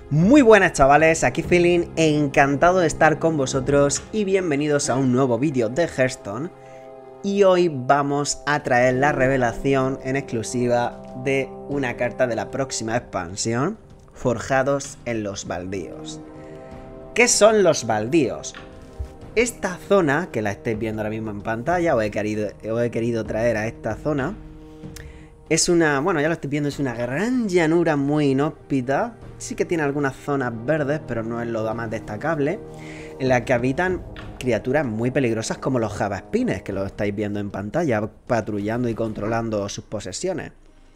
Muy buenas chavales, aquí Feeling, encantado de estar con vosotros y bienvenidos a un nuevo vídeo de Hearthstone. Y hoy vamos a traer la revelación en exclusiva de una carta de la próxima expansión, Forjados en los Baldíos. ¿Qué son los baldíos? Esta zona, que la estáis viendo ahora mismo en pantalla, os he querido traer a esta zona. Es una, bueno, ya lo estoy viendo, es una gran llanura muy inhóspita. Sí que tiene algunas zonas verdes, pero no es lo más destacable, en la que habitan criaturas muy peligrosas como los javaspines, que lo estáis viendo en pantalla, patrullando y controlando sus posesiones.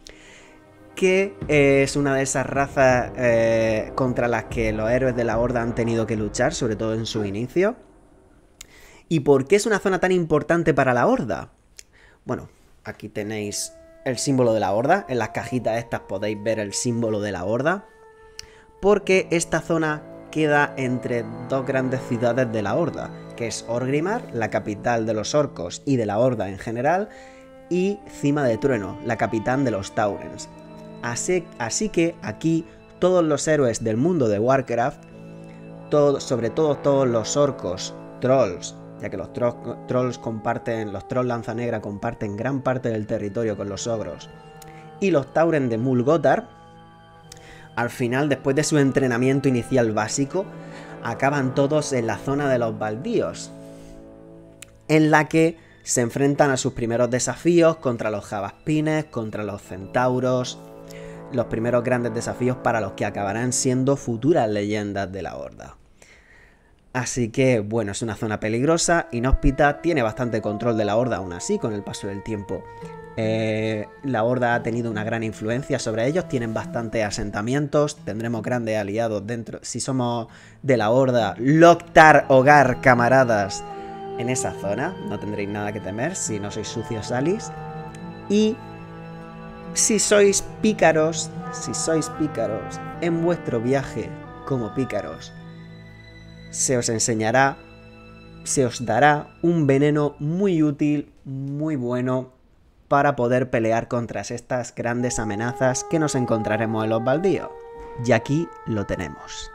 Que es una de esas razas contra las que los héroes de la Horda han tenido que luchar, sobre todo en su inicio. ¿Y por qué es una zona tan importante para la Horda? Bueno, aquí tenéis el símbolo de la Horda. En las cajitas estas podéis ver el símbolo de la Horda. Porque esta zona queda entre dos grandes ciudades de la Horda, que es Orgrimmar, la capital de los orcos y de la Horda en general, y Cima de Trueno, la capital de los Taurens. Así que aquí todos los héroes del mundo de Warcraft, sobre todo todos los orcos, trolls, ya que los trolls lanza negra comparten gran parte del territorio con los ogros, y los Tauren de Mulgótar, al final, después de su entrenamiento inicial básico, acaban todos en la zona de los baldíos, en la que se enfrentan a sus primeros desafíos contra los javaspines, contra los centauros, los primeros grandes desafíos para los que acabarán siendo futuras leyendas de la Horda. Así que, bueno, es una zona peligrosa, inhóspita, tiene bastante control de la Horda aún así con el paso del tiempo. La Horda ha tenido una gran influencia sobre ellos, tienen bastantes asentamientos, tendremos grandes aliados dentro. Si somos de la Horda, Loktar, Hogar, camaradas, en esa zona, no tendréis nada que temer si no sois sucios Alis. Y si sois pícaros, en vuestro viaje como pícaros, se os enseñará, se os dará un veneno muy útil, muy bueno, para poder pelear contra estas grandes amenazas que nos encontraremos en los baldíos. Y aquí lo tenemos.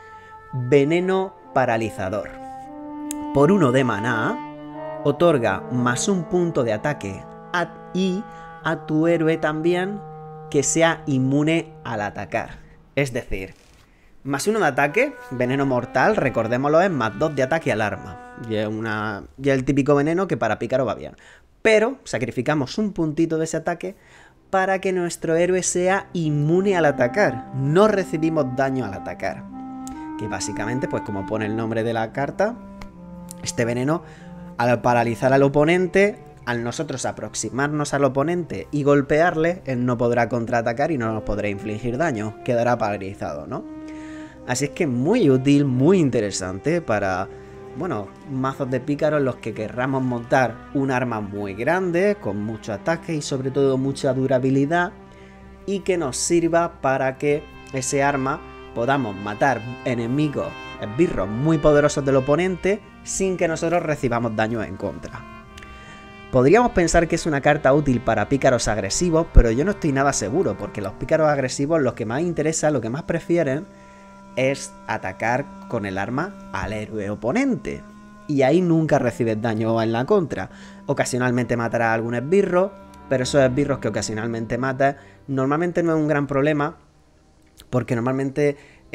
Veneno paralizador. Por 1 de maná, otorga más 1 punto de ataque y a tu héroe también que sea inmune al atacar. Es decir, más 1 de ataque, veneno mortal, recordémoslo, es más 2 de ataque al arma. Y es el típico veneno que para pícaro va bien. Pero sacrificamos 1 puntito de ese ataque para que nuestro héroe sea inmune al atacar. No recibimos daño al atacar. Que básicamente, pues como pone el nombre de la carta, este veneno, al paralizar al oponente, al nosotros aproximarnos al oponente y golpearle, él no podrá contraatacar y no nos podrá infligir daño. Quedará paralizado, ¿no? Así es que muy útil, muy interesante para, bueno, mazos de pícaros en los que querramos montar un arma muy grande, con mucho ataque y sobre todo mucha durabilidad, y que nos sirva para que ese arma podamos matar enemigos, esbirros muy poderosos del oponente, sin que nosotros recibamos daño en contra. Podríamos pensar que es una carta útil para pícaros agresivos, pero yo no estoy nada seguro, porque los pícaros agresivos lo que más interesa, lo que más prefieren, es atacar con el arma al héroe oponente. Y ahí nunca recibes daño en la contra. Ocasionalmente matará a algún esbirro, pero esos esbirros que ocasionalmente matas normalmente no es un gran problema, porque normalmente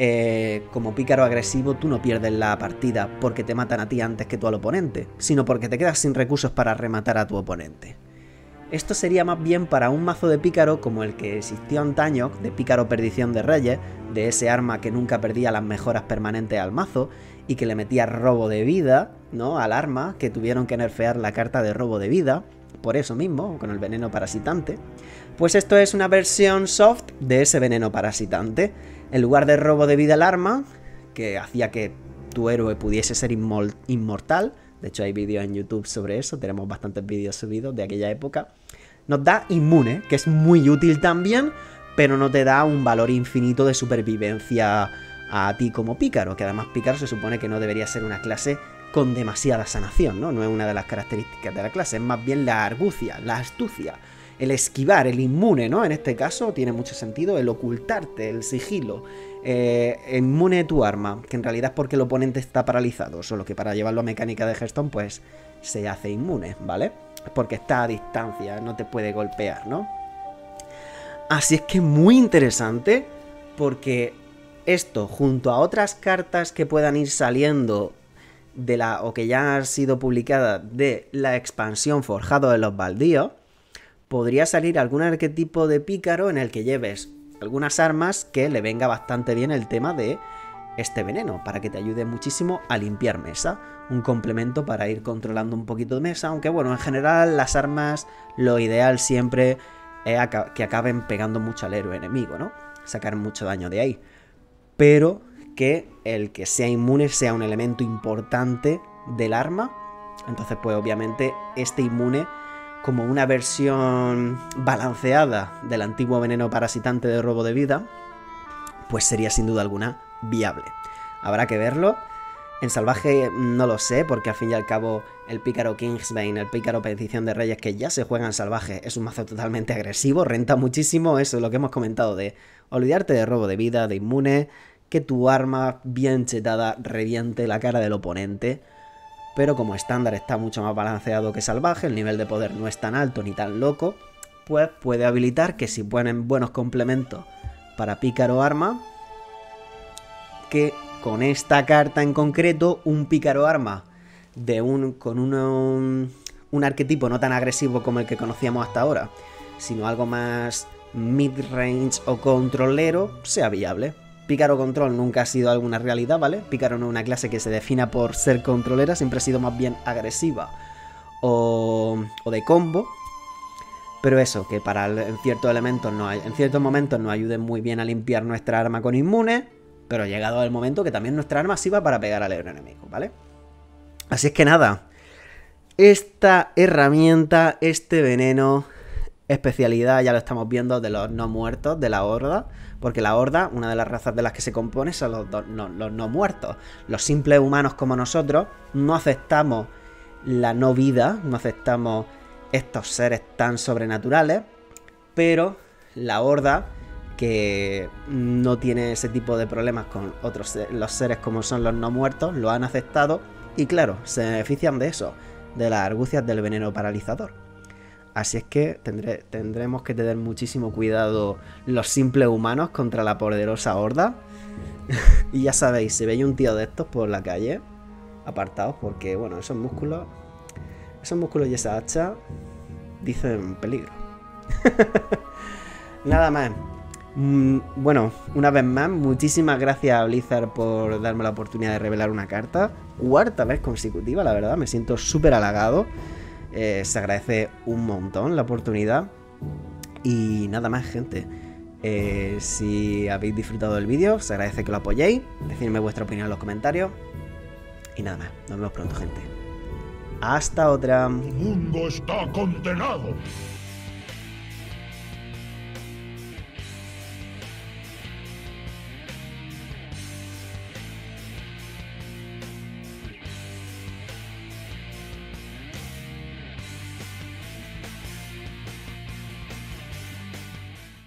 como pícaro agresivo tú no pierdes la partida porque te matan a ti antes que tú al oponente, sino porque te quedas sin recursos para rematar a tu oponente. Esto sería más bien para un mazo de pícaro como el que existió antaño, de pícaro perdición de reyes, de ese arma que nunca perdía las mejoras permanentes al mazo y que le metía robo de vida, ¿no?, al arma, que tuvieron que nerfear la carta de robo de vida, por eso mismo, con el veneno parasitante. Pues esto es una versión soft de ese veneno parasitante. En lugar de robo de vida al arma, que hacía que tu héroe pudiese ser inmortal, de hecho hay vídeos en YouTube sobre eso, tenemos bastantes vídeos subidos de aquella época, nos da inmune, que es muy útil también, pero no te da un valor infinito de supervivencia a ti como pícaro, que además pícaro se supone que no debería ser una clase con demasiada sanación, ¿no? No es una de las características de la clase, es más bien la argucia, la astucia, el esquivar, el inmune, ¿no? En este caso tiene mucho sentido el ocultarte, el sigilo, inmune tu arma, que en realidad es porque el oponente está paralizado, solo que para llevarlo a mecánica de Hearthstone pues se hace inmune, ¿vale? Porque está a distancia, no te puede golpear, ¿no? Así es que muy interesante, porque esto, junto a otras cartas que puedan ir saliendo de o que ya han sido publicadas de la expansión Forjado de los Baldíos, podría salir algún arquetipo de pícaro en el que lleves algunas armas que le venga bastante bien el tema de este veneno, para que te ayude muchísimo a limpiar mesa. Un complemento para ir controlando un poquito de mesa, aunque bueno, en general las armas, lo ideal siempre es que acaben pegando mucho al héroe enemigo, ¿no? Sacar mucho daño de ahí. Pero que el que sea inmune sea un elemento importante del arma. Entonces pues obviamente este inmune, como una versión balanceada del antiguo veneno parasitante de robo de vida, pues sería sin duda alguna viable. Habrá que verlo. En salvaje no lo sé, porque al fin y al cabo el pícaro Kingsbane, el pícaro Petición de Reyes, que ya se juega en salvaje, es un mazo totalmente agresivo, renta muchísimo. Eso es lo que hemos comentado de olvidarte de robo de vida, de inmune, que tu arma bien chetada reviente la cara del oponente. Pero como estándar está mucho más balanceado que salvaje, el nivel de poder no es tan alto ni tan loco, pues puede habilitar que si ponen buenos complementos para pícaro arma, que con esta carta en concreto, un pícaro arma con un arquetipo no tan agresivo como el que conocíamos hasta ahora, sino algo más mid-range o controlero, sea viable. Pícaro control nunca ha sido alguna realidad, ¿vale? Pícaro no es una clase que se defina por ser controlera, siempre ha sido más bien agresiva o de combo. Pero eso, que en ciertos elementos en ciertos momentos nos ayuden muy bien a limpiar nuestra arma con inmune, pero llegado el momento que también nuestra arma sirva para pegar al héroe enemigo, ¿vale? Así es que nada, esta herramienta, este veneno, especialidad, ya lo estamos viendo, de los no muertos, de la horda. Porque la horda, una de las razas de las que se compone son los no muertos. Los simples humanos como nosotros no aceptamos la no vida, no aceptamos estos seres tan sobrenaturales, pero la horda, que no tiene ese tipo de problemas con los seres como son los no muertos, lo han aceptado y claro, se benefician de eso, de las argucias del veneno paralizador. Así es que tendremos que tener muchísimo cuidado los simples humanos contra la poderosa horda. Y ya sabéis, si veis un tío de estos por la calle, apartaos, porque bueno, esos músculos y esa hacha dicen peligro. Nada más. Bueno, una vez más, muchísimas gracias a Blizzard por darme la oportunidad de revelar una carta. Cuarta vez consecutiva, la verdad, me siento súper halagado. Se agradece un montón la oportunidad. Y nada más, gente. Si habéis disfrutado del vídeo, se agradece que lo apoyéis. Decidme vuestra opinión en los comentarios. Y nada más, nos vemos pronto, gente. Hasta otra. Tu mundo está condenado.